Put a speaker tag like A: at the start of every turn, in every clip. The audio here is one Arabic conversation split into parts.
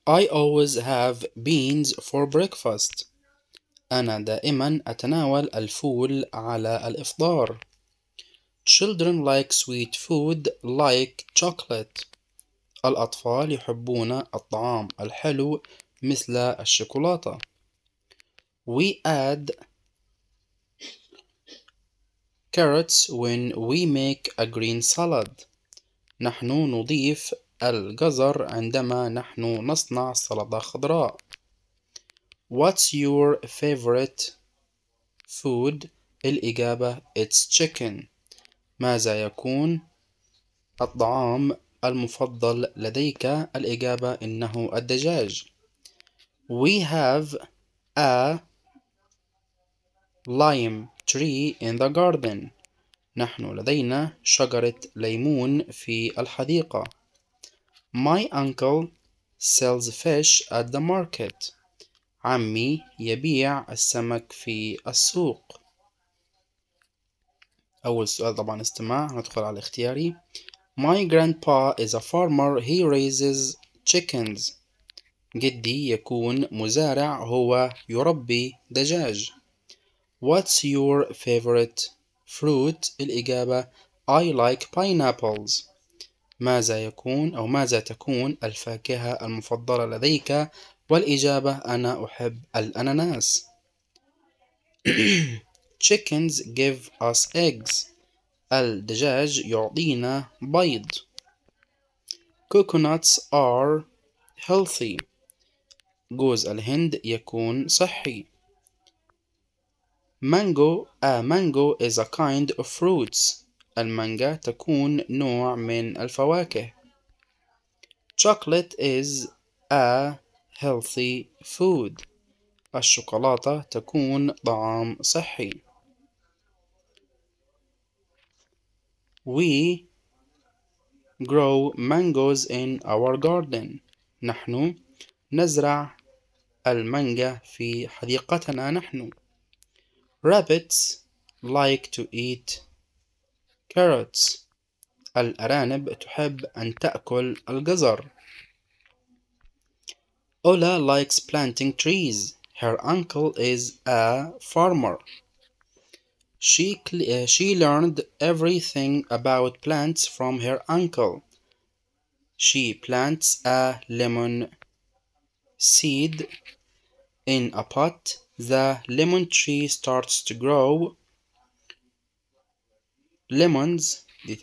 A: I always have beans for breakfast. أنا دائما أتناول الفول على الإفطار. Children like sweet food like chocolate. الأطفال يحبون الطعام الحلو مثل الشوكولاتة. We add carrots when we make a green salad. نحن نضيف الجزر عندما نحن نصنع سلطة خضراء. What's your favorite food؟ الإجابة It's chicken. ماذا يكون الطعام المفضل لديك؟ الإجابة إنه الدجاج. We have a lime tree in the garden. نحن لدينا شجرة ليمون في الحديقة. My uncle sells fish at the market. عمي يبيع السمك في السوق. أول سؤال طبعا استماع، ندخل على الاختياري. My grandpa is a farmer. He raises chickens. جدي يكون مزارع، هو يربي دجاج. What's your favorite fruit؟ الإجابة I like pineapples. ماذا تكون الفاكهة المفضلة لديك؟ والإجابة أنا أحب الأناناس. Chickens give us eggs. الدجاج يعطينا بيض. Coconuts are healthy. جوز الهند يكون صحي. A mango is a kind of fruits. المانجا تكون نوع من الفواكه. Chocolate is a healthy food. الشوكولاتة تكون طعام صحي. We grow mangoes in our garden. نحن نزرع المانجا في حديقتنا نحن. Rabbits like to eat carrots. الأرانب تحب أن تأكل الجزر. Ola likes planting trees. Her uncle is a farmer. She learned everything about plants from her uncle. She plants a lemon seed in a pot. The lemon tree starts to grow. Lemons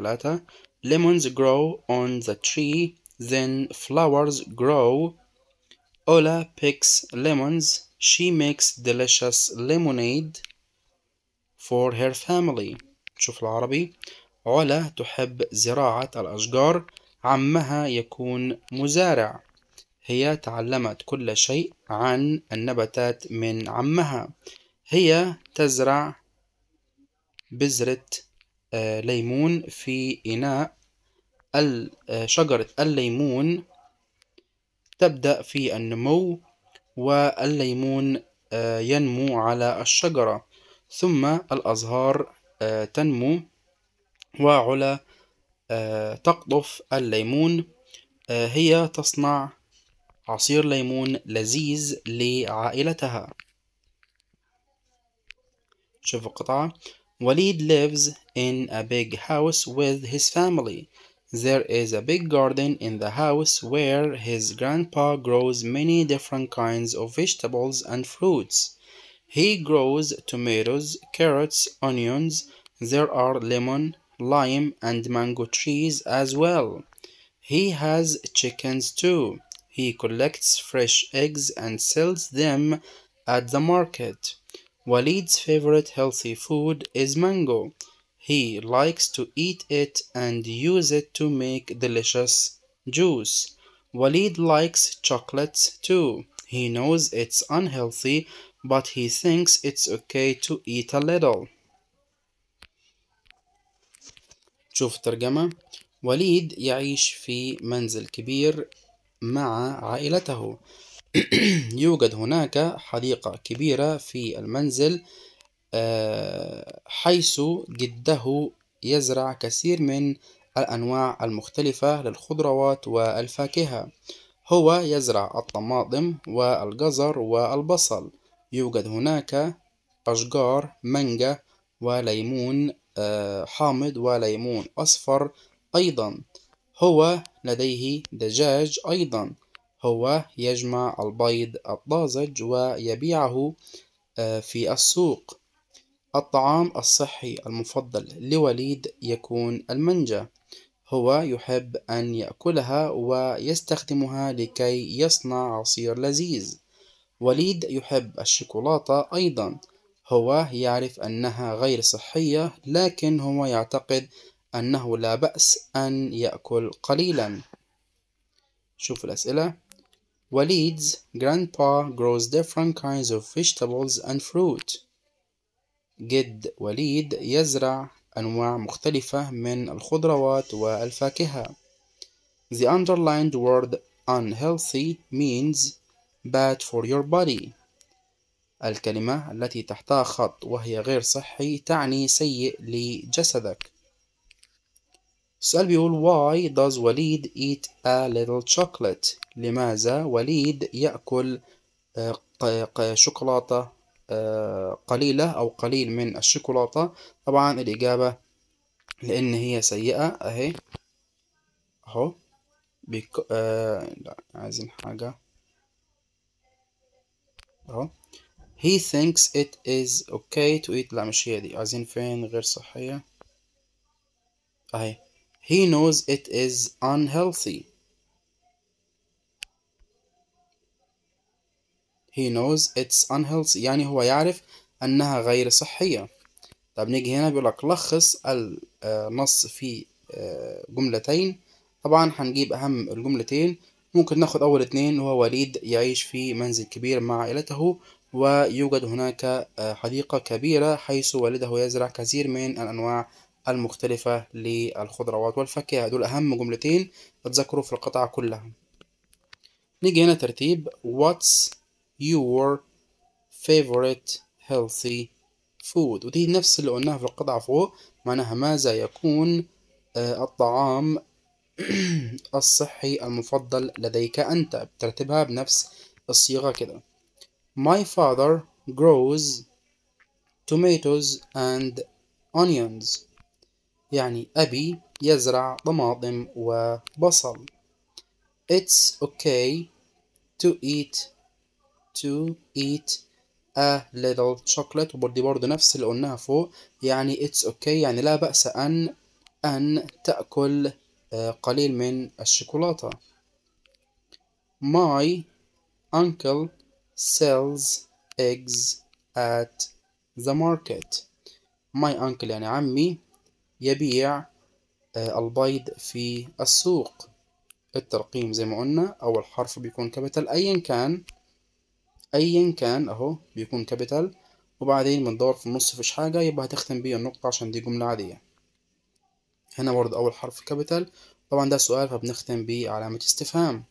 A: grow on the tree, then flowers grow. Ola picks lemons. She makes delicious lemonade for her family. شوف العربي. علا تحب زراعة الأشجار. عمها يكون مزارع. هي تعلمت كل شيء عن النباتات من عمها. هي تزرع بذرة ليمون في إناء. شجرة الليمون تبدأ في النمو، والليمون ينمو على الشجرة، ثم الأزهار تنمو، وعلى تقطف الليمون. هي تصنع عصير ليمون لذيذ لعائلتها. شوف القطعة. Walid lives in a big house with his family. There is a big garden in the house where his grandpa grows many different kinds of vegetables and fruits. He grows tomatoes, carrots, onions. There are lemon, lime, and mango trees as well. He has chickens too. He collects fresh eggs and sells them at the market. Walid's favorite healthy food is mango. He likes to eat it and use it to make delicious juice. Walid likes chocolates too. He knows it's unhealthy, but he thinks it's okay to eat a little. شوف الترجمة. وليد يعيش في منزل كبير مع عائلته. يوجد هناك حديقة كبيرة في المنزل، حيث جده يزرع كثير من الأنواع المختلفة للخضروات والفاكهة. هو يزرع الطماطم والجزر والبصل. يوجد هناك أشجار مانجا وليمون حامض وليمون أصفر أيضا. هو لديه دجاج أيضا. هو يجمع البيض الطازج ويبيعه في السوق. الطعام الصحي المفضل لوليد يكون المانجا. هو يحب أن يأكلها ويستخدمها لكي يصنع عصير لذيذ. وليد يحب الشوكولاتة أيضا. هو يعرف أنها غير صحية لكن هو يعتقد أنه لا بأس أن يأكل قليلا. شوف الأسئلة. وليد's grandpa grows different kinds of vegetables and fruit. جد وليد يزرع أنواع مختلفة من الخضروات والفاكهة. The underlined word unhealthy means bad for your body. الكلمة التي تحتها خط وهي غير صحي تعني سيء لجسدك. السؤال بيقول why does وليد eat a little chocolate؟ لماذا وليد يأكل شوكولاتة قليلة أو قليل من الشوكولاتة؟ طبعا الإجابة لأن هي سيئة أهي أهو لا عايزين حاجة أهو. He thinks it is okay to eat. لا مش هي دي، عايزين فين غير صحية أهي. He knows it is unhealthy. He knows it's unhealthy يعني هو يعرف أنها غير صحية. طب نيجي هنا بيقولك لخص النص في جملتين. طبعا هنجيب أهم الجملتين. ممكن ناخد أول اتنين وهو وليد يعيش في منزل كبير مع عائلته ويوجد هناك حديقة كبيرة حيث والده يزرع كثير من الأنواع المختلفة للخضروات والفاكهة. دول أهم جملتين اتذكروا في القطعة كلها. نيجي هنا ترتيب What's your favorite healthy food؟ ودي نفس اللي قلناها في القطعة فوق، معناها ماذا يكون الطعام الصحي المفضل لديك أنت. بترتيبها بنفس الصيغة كده. My father grows tomatoes and onions. يعني أبي يزرع طماطم وبصل. It's okay to eat a little chocolate. ودي برضه نفس اللي قلناها فوق، يعني it's okay يعني لا بأس أن تأكل قليل من الشوكولاتة. My uncle sells eggs at the market. My uncle يعني عمي يبيع البيض في السوق. الترقيم زي ما قلنا أول حرف بيكون كابيتال أيا كان أهو بيكون كابيتال، وبعدين بندور في النص مفيش حاجة يبقى هتختم بيه النقطة عشان دي جملة عادية. هنا برضه أول حرف كابيتال، طبعا ده سؤال فبنختم بيه علامة استفهام.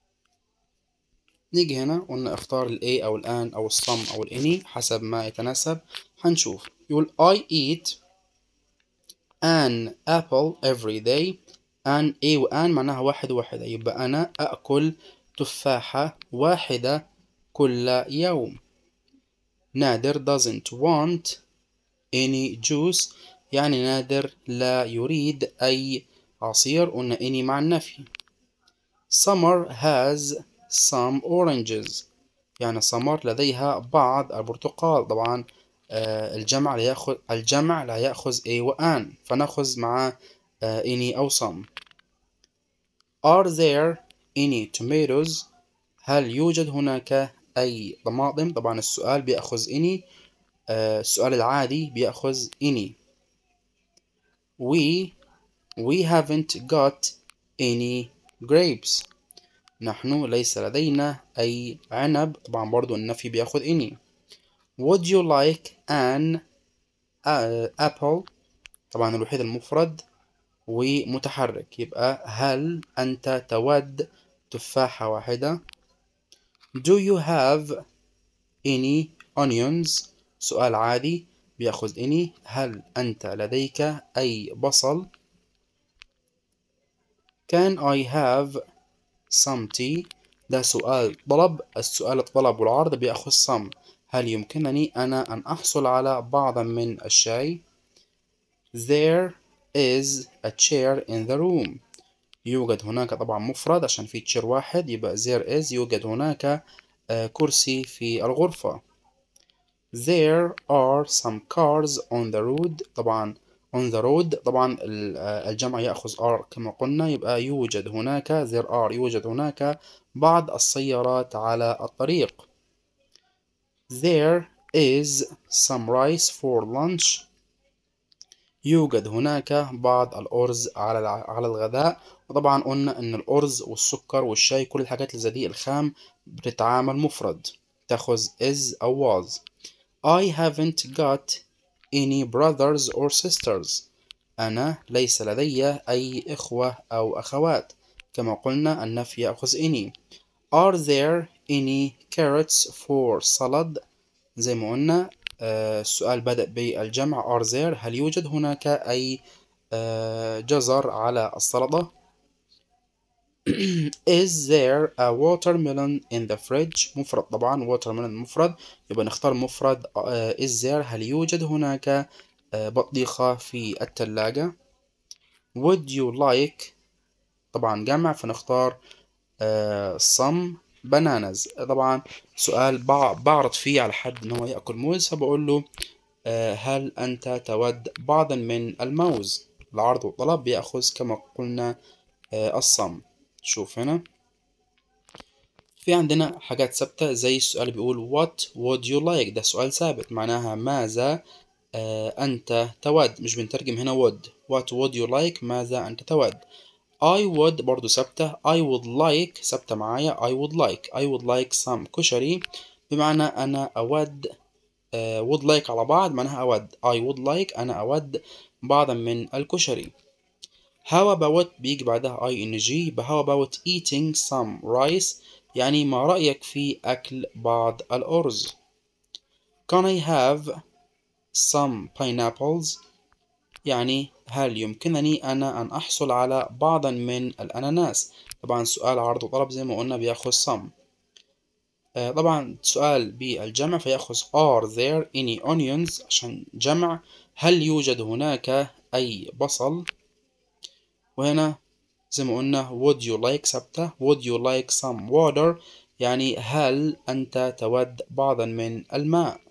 A: نيجي هنا قلنا اختار ال A أو ال an أو الصم أو ال any حسب ما يتناسب. هنشوف يقول I eat an apple every day. an A و an معناها واحد وواحدة، يبقى أنا أأكل تفاحة واحدة كل يوم. نادر doesn't want any juice يعني نادر لا يريد أي عصير، قلنا any مع النفي. Summer has some oranges يعني سمر لديها بعض البرتقال. طبعا الجمع لا يأخذ a و an فنأخذ مع any أو some. Are there any tomatoes؟ هل يوجد هناك أي طماطم؟ طبعا السؤال بيأخذ any، السؤال العادي بيأخذ any. We haven't got any grapes. نحن ليس لدينا أي عنب. طبعا برضو النفي بيأخذ any. Would you like an apple؟ طبعا الوحيد المفرد ومتحرك، يبقى هل أنت تود تفاحة واحدة؟ Do you have any onions؟ سؤال عادي بيأخذ any. هل أنت لديك أي بصل؟ Can I have some tea؟ ده سؤال طلب. السؤال الطلب والعرض بيأخذ some. هل يمكنني أنا أن أحصل على بعضا من الشاي؟ There is a chair in the room. يوجد هناك، طبعا مفرد عشان في chair واحد، يبقى there is يوجد هناك كرسي في الغرفة. There are some cars on the road. طبعا on the road، طبعا الجمع يأخذ are كما قلنا، يبقى يوجد هناك there are يوجد هناك بعض السيارات على الطريق. There is some rice for lunch. يوجد هناك بعض الأرز على الغداء. وطبعا قلنا إن الأرز والسكر والشاي كل الحاجات اللي زي دي الخام بتتعامل مفرد، تاخذ is أو was. I haven't got any brothers or sisters. أنا ليس لدي أي إخوة أو أخوات. كما قلنا النفي يأخذ any. Are there any carrots for salad؟ زي ما قلنا السؤال بدأ بالجمع are there. هل يوجد هناك أي جزر على السلطة؟ Is there a watermelon in the fridge؟ مفرد طبعا watermelon مفرد، يبقى نختار مفرد is there. هل يوجد هناك بطيخة في الثلاجة؟ Would you like طبعا جمع، فنختار some bananas. طبعا سؤال بعرض فيه على حد ان هو يأكل موز، فبقول له هل أنت تود بعضا من الموز؟ العرض والطلب بيأخذ كما قلنا الصم. شوف هنا في عندنا حاجات ثابتة، زي السؤال بيقول what would you like. ده سؤال ثابت معناها ماذا أنت تود، مش بنترجم هنا would. what would you like ماذا أنت تود. I would برضو ثابتة. I would like ثابتة معايا. I would like some كشري، بمعنى أنا أود would like على بعض معناها أود. I would like أنا أود بعضا من الكشري. How about بيجي بعدها ing، يبقى how about eating some rice، يعني ما رأيك في أكل بعض الأرز. Can I have some pineapples؟ يعني هل يمكنني أنا أن أحصل على بعضا من الأناناس. طبعا سؤال عرض وطلب زي ما قلنا بياخذ some. طبعا سؤال بالجمع فيأخذ are there any onions عشان جمع. هل يوجد هناك أي بصل؟ وهنا زي ما قلنا would you like ثابتة. would you like some water يعني هل أنت تود بعضا من الماء.